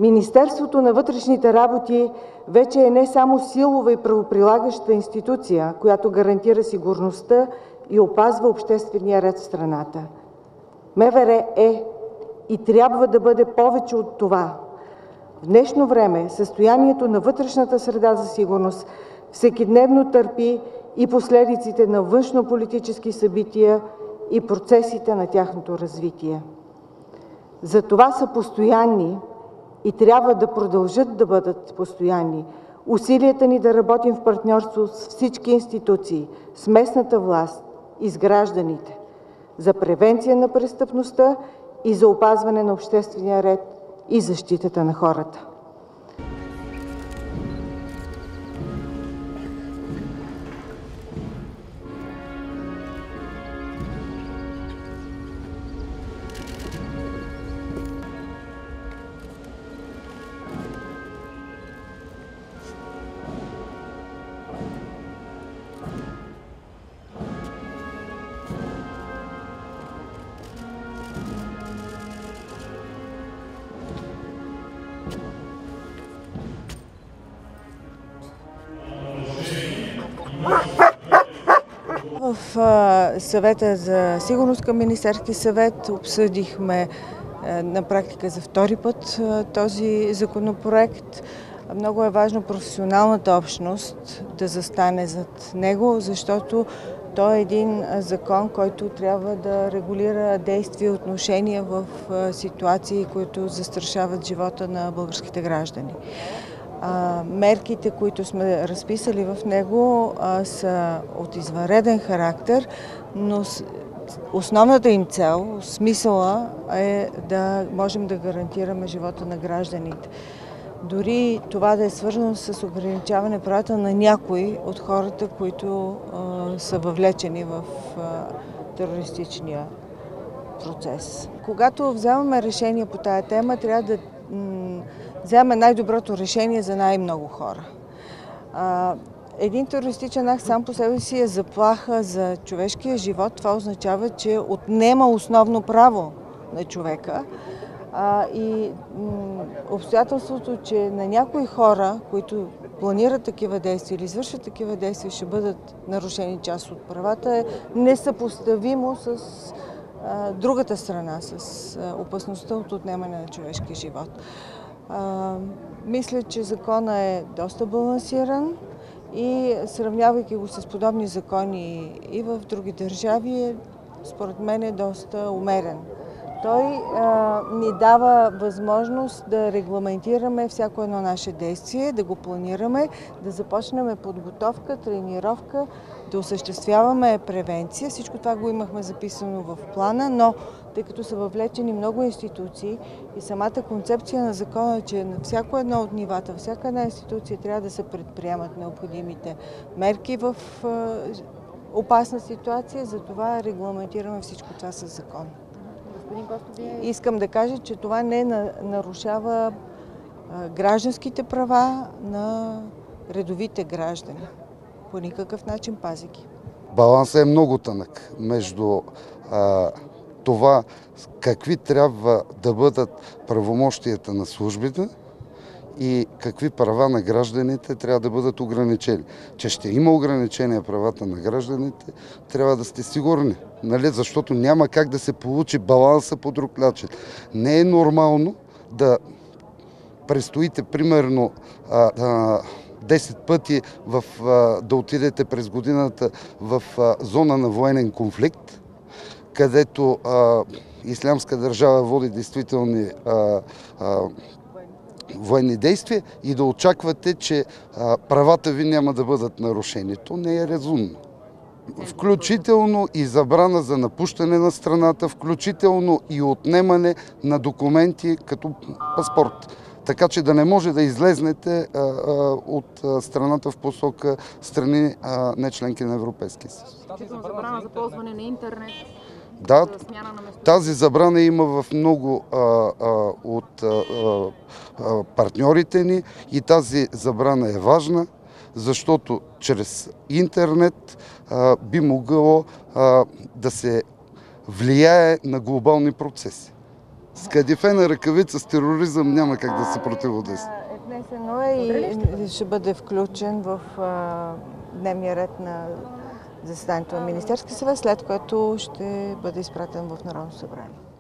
Министерството на вътрешните работи вече е не само силова и правоприлагаща институция, която гарантира сигурността и опазва обществения ред в страната. МВР е и трябва да бъде повече от това. В днешно време състоянието на вътрешната среда за сигурност всекидневно търпи и последиците на външнополитически събития и процесите на тяхното развитие. Затова са постоянни и трябва да продължат да бъдат постоянни усилията ни да работим в партньорство с всички институции, с местната власт и с гражданите за превенция на престъпността и за опазване на обществения ред и защитата на хората. В съвета за сигурност към Министерския съвет обсъдихме на практика за втори път този законопроект. Много е важно професионалната общност да застане зад него, защото той е един закон, който трябва да регулира действия и отношения в ситуации, които застрашават живота на българските граждани. Мерките, които сме разписали в него, са от извънреден характер, но основната им цел, смисъла е да можем да гарантираме живота на гражданите. Дори това да е свързано с ограничаване правата на някои от хората, които са въвлечени в терористичния процес. Когато вземаме решение по тая тема, трябва да вземем най-доброто решение за най-много хора. Един терористичен акт сам по себе си е заплаха за човешкия живот. Това означава, че отнема основно право на човека. И обстоятелството, че на някои хора, които планират такива действия или извършват такива действия, ще бъдат нарушени част от правата, е несъпоставимо с другата страна, с опасността от отнемане на човешкия живот. Мисля, че законът е доста балансиран и сравнявайки го с подобни закони и в други държави, според мен е доста умерен. Той ни дава възможност да регламентираме всяко едно наше действие, да го планираме, да започнем подготовка, тренировка, да осъществяваме превенция. Всичко това го имахме записано в плана, но тъй като са въвлечени много институции и самата концепция на закона е, че на всяко едно от нивата, всяка една институция трябва да се предприемат необходимите мерки в опасна ситуация, затова регламентираме всичко това със закон. Искам да кажа, че това не нарушава гражданските права на редовите граждани. По никакъв начин пази ги. Балансът е много тънък между това какви трябва да бъдат правомощията на службите и какви права на гражданите трябва да бъдат ограничени. Че ще има ограничения правата на гражданите, трябва да сте сигурни. Нали? Защото няма как да се получи баланса по друг начин. Не е нормално да престоите примерно 10 пъти да отидете през годината в зона на военен конфликт, където Ислямска държава води действителни военни действия и да очаквате, че правата ви няма да бъдат нарушени. То не е разумно. Включително и забрана за напущане на страната, включително и отнемане на документи като паспорт. Така че да не може да излезнете от страната в посока страни не членки на Европейския съюз. Забрана за ползване на интернет. Да, тази забрана има в много от партньорите ни и тази забрана е важна, защото чрез интернет би могло да се влияе на глобални процеси. С кадифена ръкавица с тероризъм няма как да се противодейства. Внесено е и ще бъде включен в дневния ред на заседанието на Министерския съвет, след което ще бъде изпратен в Народното събрание.